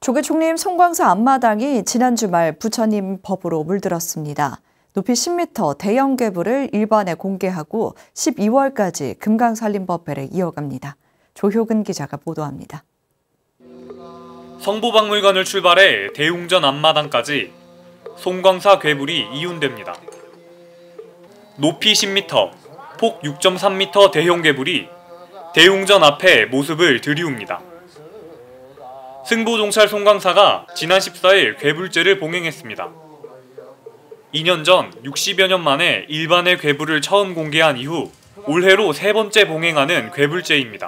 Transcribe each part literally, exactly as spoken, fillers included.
조계총림 송광사 앞마당이 지난 주말 부처님 법으로 물들었습니다. 높이 십 미터 대형 괴물을 일반에 공개하고 십이월까지 금강산림법회를 이어갑니다. 조효근 기자가 보도합니다. 성보박물관을 출발해 대웅전 앞마당까지 송광사 괴물이 이윤됩니다. 높이 십 미터, 폭 육 점 삼 미터 대형 괴물이 대웅전 앞에 모습을 들이웁니다. 승보종찰 송광사가 지난 십사일 괴물죄를 봉행했습니다. 이 년 전 육십여 년 만에 일반의 괴물을 처음 공개한 이후 올해로 세 번째 봉행하는 괴물죄입니다.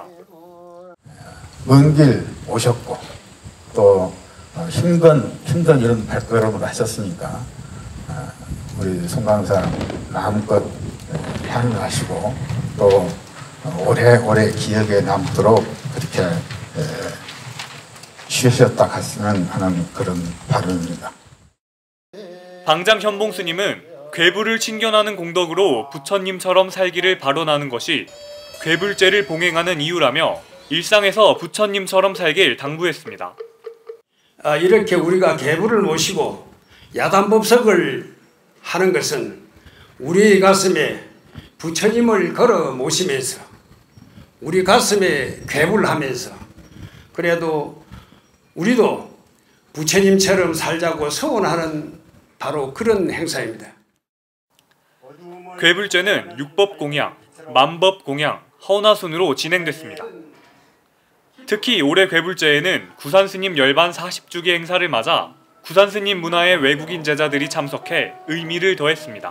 먼 길 오셨고 또 힘든 힘든 이런 발걸음을 하셨으니까 우리 송광사 마음껏 향유하시고 또 오래오래 기억에 남도록 그렇게 쉬셨다 갔으면 하는 그런 발언입니다. 방장 현봉 스님은 괴물을 친견하는 공덕으로 부처님처럼 살기를 발언하는 것이 괴물죄를 봉행하는 이유라며 일상에서 부처님처럼 살길 당부했습니다. 아, 이렇게 우리가 괴물을 모시고 야단법석을 하는 것은 우리 가슴에 부처님을 걸어 모시면서 우리 가슴에 괴물하면서 그래도 우리도 부처님처럼 살자고 소원하는 바로 그런 행사입니다. 괴물죄는 육법공양, 만법공양, 헌화순으로 진행됐습니다. 특히 올해 괴물죄에는 구산스님 열반 사십 주기 행사를 맞아 구산스님 문화의 외국인 제자들이 참석해 의미를 더했습니다.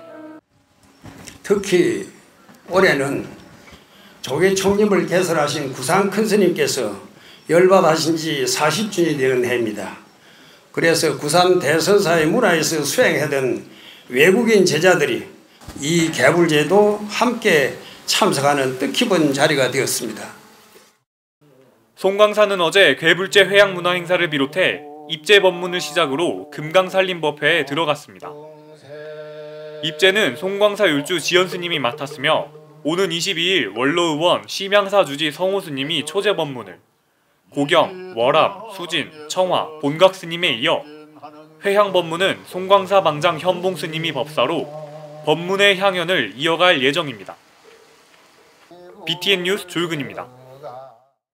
특히 올해는 조계총림을 개설하신 구산 큰스님께서 열반하신 지 사십 주년이 되는 해입니다. 그래서 구산 대선사의 문화에서 수행하던 외국인 제자들이 이 괴물제도 함께 참석하는 뜻깊은 자리가 되었습니다. 송광사는 어제 괴물제 회양 문화 행사를 비롯해 입제 법문을 시작으로 금강산림법회에 들어갔습니다. 입제는 송광사 율주 지연 스님이 맡았으며 오는 이십이일 원로의원 심양사 주지 성호 스님이 초제 법문을, 고경, 월암, 수진, 청화, 본각 스님에 이어 회향 법문은 송광사 방장 현봉 스님이 법사로 법문의 향연을 이어갈 예정입니다. 비티엔 뉴스 조유근입니다.